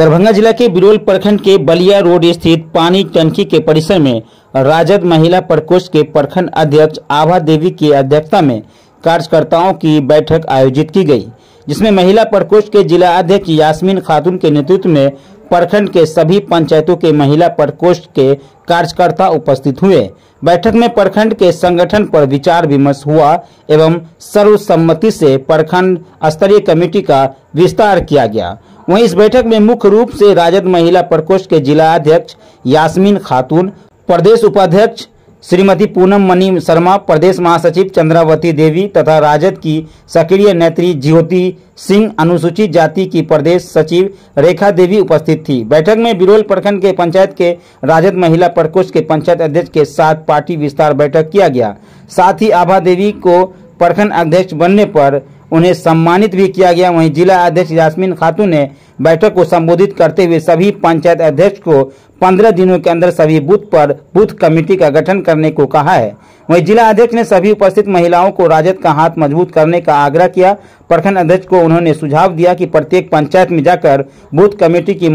दरभंगा जिला के बिरोल प्रखंड के बलिया रोड स्थित पानी टंकी के परिसर में राजद महिला प्रकोष्ठ के प्रखंड अध्यक्ष आभा देवी की अध्यक्षता में कार्यकर्ताओं की बैठक आयोजित की गई, जिसमें महिला प्रकोष्ठ के जिला अध्यक्ष यास्मीन खातून के नेतृत्व में प्रखंड के सभी पंचायतों के महिला प्रकोष्ठ के कार्यकर्ता उपस्थित हुए। बैठक में प्रखंड के संगठन पर विचार विमर्श हुआ एवं सर्वसम्मति से प्रखंड स्तरीय कमेटी का विस्तार किया गया। वहीं इस बैठक में मुख्य रूप से राजद महिला प्रकोष्ठ के जिला अध्यक्ष यास्मीन खातून, प्रदेश उपाध्यक्ष श्रीमती पूनम मणि शर्मा, प्रदेश महासचिव चंद्रावती देवी तथा राजद की सक्रिय नेत्री ज्योति सिंह, अनुसूचित जाति की प्रदेश सचिव रेखा देवी उपस्थित थी। बैठक में बिरोल प्रखंड के पंचायत के राजद महिला प्रकोष्ठ के पंचायत अध्यक्ष के साथ पार्टी विस्तार बैठक किया गया। साथ ही आभा देवी को प्रखंड अध्यक्ष बनने पर उन्हें सम्मानित भी किया गया। वहीं जिला अध्यक्ष यास्मीन खातून ने बैठक को संबोधित करते हुए सभी पंचायत अध्यक्ष को 15 दिनों के अंदर सभी बूथ पर बूथ कमेटी का गठन करने को कहा है। वहीं जिला अध्यक्ष ने सभी उपस्थित महिलाओं को राजद का हाथ मजबूत करने का आग्रह किया। प्रखंड अध्यक्ष को उन्होंने सुझाव दिया कि प्रत्येक पंचायत में जाकर बूथ कमेटी की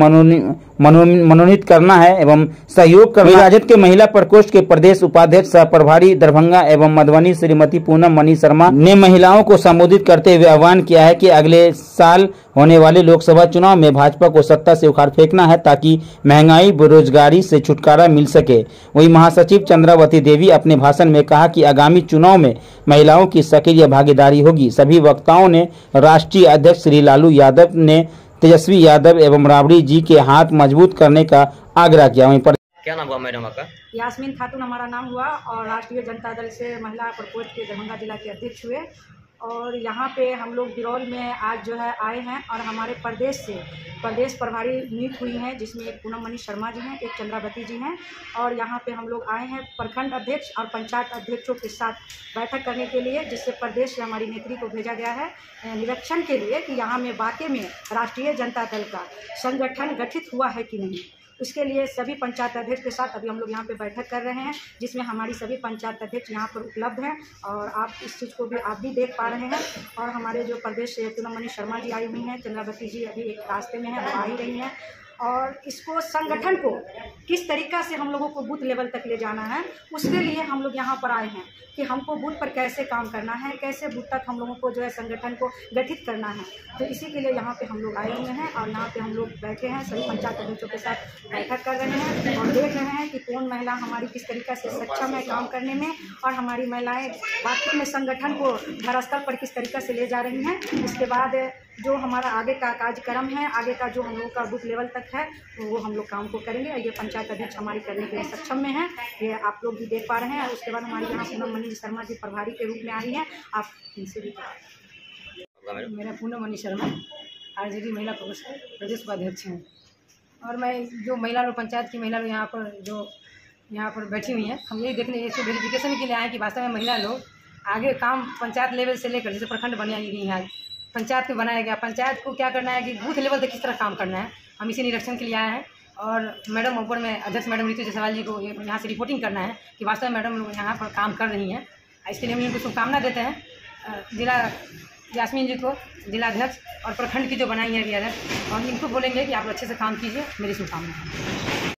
मनोनीत करना है एवं सहयोग करना। राजद के महिला प्रकोष्ठ के प्रदेश उपाध्यक्ष सह प्रभारी दरभंगा एवं मधुबनी श्रीमती पूनम मणि शर्मा ने महिलाओं को संबोधित करते हुए आह्वान किया है कि अगले साल होने वाले लोकसभा चुनाव में भाजपा को सत्ता से उखाड़ फेंकना है ताकि महंगाई बेरोजगारी से छुटकारा मिल सके। वहीं महासचिव चंद्रावती देवी अपने भाषण में कहा कि आगामी चुनाव में महिलाओं की सक्रिय भागीदारी होगी। सभी वक्ताओं ने राष्ट्रीय अध्यक्ष श्री लालू यादव ने तेजस्वी यादव एवं राबड़ी जी के हाथ मजबूत करने का आग्रह किया। वहीं क्या नाम हुआ मैडम आपका? यास्मीन खातून हमारा नाम हुआ और राष्ट्रीय जनता दल से महिला प्रकोष्ठ के दरभंगा जिला के अध्यक्ष हुए। और यहाँ पे हम लोग बिरौल में आज जो है आए हैं और हमारे प्रदेश से प्रदेश प्रभारी मीट हुई हैं, जिसमें एक पूनम मणि शर्मा जी हैं, एक चंद्रावती जी हैं। और यहाँ पे हम लोग आए हैं प्रखंड अध्यक्ष और पंचायत अध्यक्षों के साथ बैठक करने के लिए, जिससे प्रदेश से हमारी नेत्री को भेजा गया है निरीक्षण के लिए कि यहाँ में वाकई में राष्ट्रीय जनता दल का संगठन गठित हुआ है कि नहीं। उसके लिए सभी पंचायत अध्यक्ष के साथ अभी हम लोग यहाँ पे बैठक कर रहे हैं, जिसमें हमारी सभी पंचायत अध्यक्ष यहाँ पर उपलब्ध हैं और आप इस चीज़ को भी आप भी देख पा रहे हैं। और हमारे जो प्रदेश से पूनम मणि शर्मा जी आई हुई हैं, चंद्रावती जी अभी एक रास्ते में हैं, वो आ ही रही हैं। और इसको संगठन को किस तरीक़ा से हम लोगों को बूथ लेवल तक ले जाना है, उसके लिए हम लोग यहाँ पर आए हैं कि हमको बूथ पर कैसे काम करना है, कैसे बूथ तक हम लोगों को जो है संगठन को गठित करना है। तो इसी के लिए यहाँ पे हम लोग आए हुए हैं और यहाँ पे हम लोग बैठे हैं, सभी पंचायत अध्यक्षों के साथ बैठक कर रहे हैं और देख रहे हैं कि कौन महिला हमारी किस तरीक़ा से सक्षम है काम करने में और हमारी महिलाएँ वाकई में संगठन को धरातल पर किस तरीक़ा से ले जा रही हैं। इसके बाद जो हमारा आगे का कार्यक्रम है, आगे का जो हम लोगों का बूथ लेवल तक है, वो हम लोग काम को करेंगे। ये पंचायत अध्यक्ष हमारी करने के लिए सक्षम में है, ये आप लोग भी देख पा रहे हैं। उसके बाद हमारी यहाँ पूनम मणि शर्मा जी प्रभारी के रूप में आ रही हैं, आप इनसे भी। मेरा पूनम मणि शर्मा आरजेडी महिला प्रदेश उपाध्यक्ष हैं और मैं जो महिला लोग पंचायत की महिला लोग यहाँ पर बैठी हुई हैं, हम यही देखने इसको वेरिफिकेशन के लिए आए कि वास्तव में महिला लोग आगे काम पंचायत लेवल से लेकर जैसे प्रखंड बनाई गई है, पंचायत में बनाया गया, पंचायत को क्या करना है कि बूथ लेवल तक किस तरह काम करना है, हम इसी निरीक्षण के लिए आए हैं। और मैडम ऊपर में अध्यक्ष मैडम ऋतु जायसवाल जी को यहाँ से रिपोर्टिंग करना है कि वास्तव में मैडम लोग यहाँ पर काम कर रही हैं। इसके लिए हम इनको शुभकामना देते हैं जिला यास्मीन जी को, जिला अध्यक्ष और प्रखंड की जो बनाई है अध्यक्ष, और इनको बोलेंगे कि आप अच्छे से काम कीजिए। मेरी शुभकामना है।